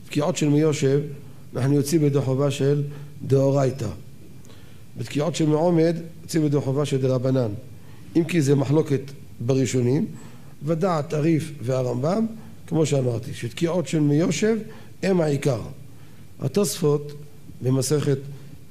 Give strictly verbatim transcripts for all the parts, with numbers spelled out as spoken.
בתקיעות של מיושב אנחנו יוצאים ידי חובה של דאורייתא. בתקיעות של מעומד יוצאים ידי חובה של דרבנן. אם כי זה מחלוקת בראשונים, ודעת הריף והרמב"ם, כמו שאמרתי, שתקיעות של מיושב הם העיקר. התוספות במסכת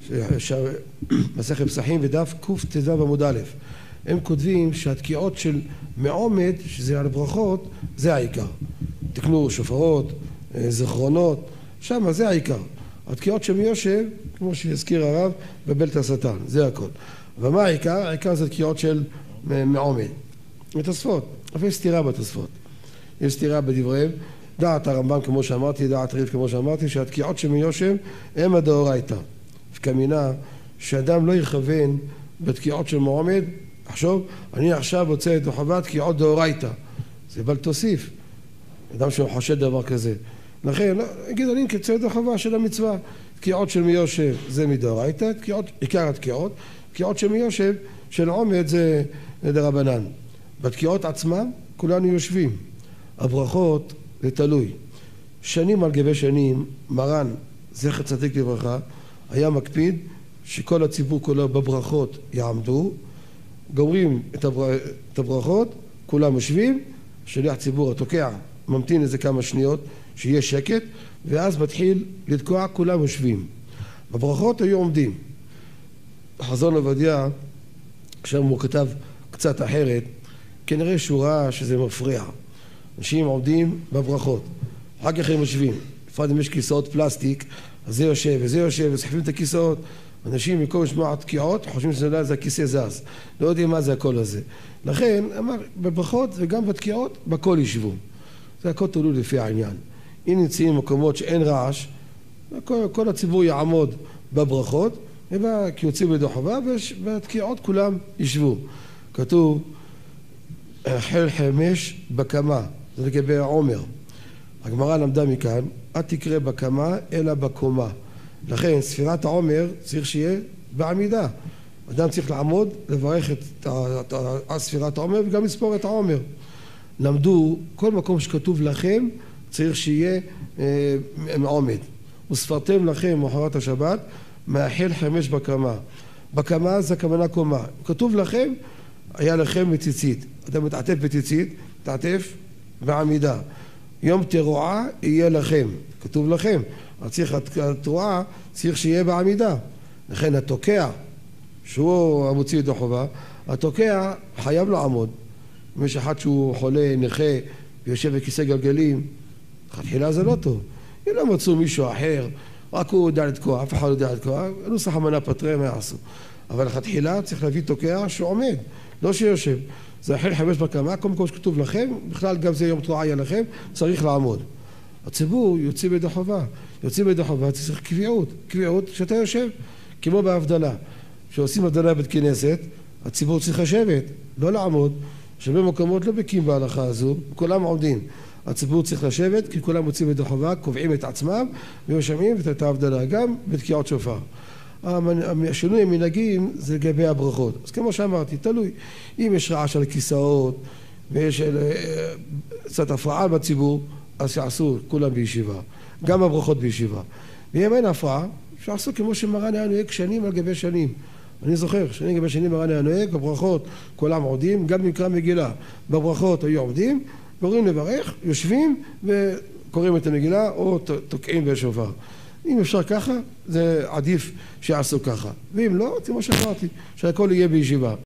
מסכת פסחים ודף קט"ו עמוד א', הם כותבים שהתקיעות של מעומד, שזה על ברכות, זה העיקר. תקנו שופרות, זכרונות, שם זה העיקר. התקיעות של מיושב, כמו שהזכיר הרב, בבלת השטן, זה הכל. ומה העיקר? העיקר זה תקיעות של מעומד. בתוספות, אבל יש סתירה בתוספות. יש סתירה בדבריהם. דעת הרמב"ם, כמו שאמרתי, דעת ריף, כמו שאמרתי, שהתקיעות של מיושב הם הדאורייתא. כמינה שאדם לא יכוון בתקיעות של מעומד, עכשיו, אני עכשיו רוצה את חובת תקיעות דאורייתא. זה בל תוסיף. אדם שחושד דבר כזה. לכן, אגיד, אני קצר את החובה של המצווה. תקיעות של מיושב זה מדאורייתא, עיקר התקיעות. תקיעות של מיושב, של עומד זה דרבנן. בתקיעות עצמם, כולנו יושבים. הברכות זה תלוי. שנים על גבי שנים, מרן, זכר צדיק לברכה, היה מקפיד שכל הציבור כולו בברכות יעמדו, גומרים את, הבר... את הברכות, כולם יושבים, שליח ציבור התוקע ממתין איזה כמה שניות שיהיה שקט, ואז מתחיל לתקוע, כולם יושבים. בברכות היו עומדים. חזון עובדיה, עכשיו הוא כתב קצת אחרת, כנראה שהוא ראה שזה מפריע. אנשים עומדים בברכות, אחר כך הם יושבים. לפעמים אם יש כיסאות פלסטיק, אז זה יושב וזה יושב, וסחפים את הכיסאות. אנשים במקום לשמוע תקיעות, חושבים שזה זה הכיסא זז. לא יודעים מה זה הכל הזה. לכן, אמר, בברכות וגם בתקיעות, בכל ישבו. זה הכל תלוי לפי העניין. אם נמצאים מקומות שאין רעש, כל, כל הציבור יעמוד בברכות, כי יוצאים בידי חובה, ובתקיעות כולם ישבו. כתוב, חיל חמש בקמה, זה לגבי העומר. הגמרא למדה מכאן, אל תקרא בקמה אלא בקומה. לכן ספירת העומר צריך שיהיה בעמידה. אדם צריך לעמוד, לברך את ספירת העומר וגם לספור את העומר. למדו, כל מקום שכתוב לכם צריך שיהיה אה, עומד. וספרתם לכם מחרת השבת מאחל חמש בקמה. בקמה זה הכוונה קומה. כתוב לכם, היה לכם בציצית. אדם מתעטף בציצית, מתעטף בעמידה. יום תרועה יהיה לכם, כתוב לכם. אז צריך התרועה, צריך שיהיה בעמידה. לכן התוקע, שהוא המוציא את החובה, התוקע חייב לעמוד. אם יש אחד שהוא חולה, נכה, ויושב בכיסא גלגלים, תחילה זה לא טוב. אם לא מצאו מישהו אחר, רק הוא יודע לתקוע, אף אחד לא יודע לתקוע, נוסח המנה פטרי, מה יעשו? אבל התחילה צריך להביא תוקע שעומד, לא שיושב. זה החל חמש בקמה, כל מקום שכתוב לכם, בכלל גם זה יום תרועה יהיה לכם, צריך לעמוד. הציבור יוצא בידי חובה. יוצא בידי חובה, צריך קביעות. קביעות שאתה יושב, כמו בהבדלה. כשעושים הבדלה בית כנסת, הציבור צריך לשבת, לא לעמוד. שבמקומות לא בקים בהלכה הזו, כולם עומדים. הציבור צריך לשבת, כי כולם יוצאים בידי חובה, קובעים את עצמם, ומשמעים את ההבדלה, גם בתקיעות שופר. השינוי המנהגים זה לגבי הברכות. אז כמו שאמרתי, תלוי. אם יש רעש על כיסאות, ויש קצת הפרעה בציבור, אז שיעשו כולם בישיבה. גם הברכות בישיבה. ואם אין הפרעה, שיעשו כמו שמרן היה נוהג שנים על גבי שנים. אני זוכר, שנים גבי שנים מרן היה נוהג, בברכות כולם עומדים, גם במקרא מגילה. בברכות היו עומדים, קוראים לברך, יושבים וקוראים את המגילה או תוקעים בשופר. אם אפשר ככה, זה עדיף שיעשו ככה. ואם לא, כמו שאמרתי, שהכל יהיה בישיבה.